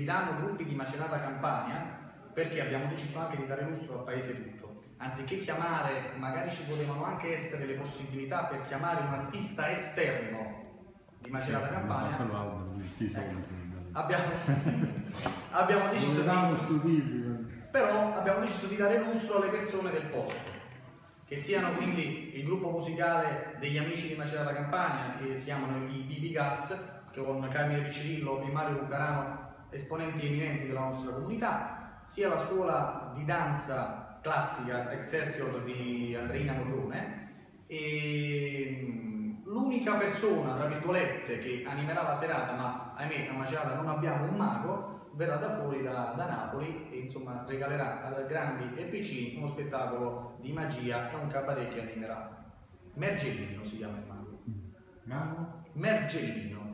serviranno gruppi di Macerata Campania, perché abbiamo deciso anche di dare lustro al paese tutto. Anziché chiamare, magari ci potevano anche essere le possibilità per chiamare un artista esterno di Macerata Campania. Abbiamo deciso di dare lustro alle persone del posto, che siano quindi il gruppo musicale degli amici di Macerata Campania, che si chiamano i BB Gas, che con Carmine Piccirillo e Mario Luccarano, esponenti eminenti della nostra comunità, sia la scuola di danza classica Excelsior di Andreina Mogione, e l'unica persona, tra virgolette, che animerà la serata, ma ahimè a Macerata non abbiamo un mago, verrà da fuori da Napoli e insomma regalerà a grandi e piccini uno spettacolo di magia e un cabaret che animerà. Mergellino si chiama il mago. Mergellino.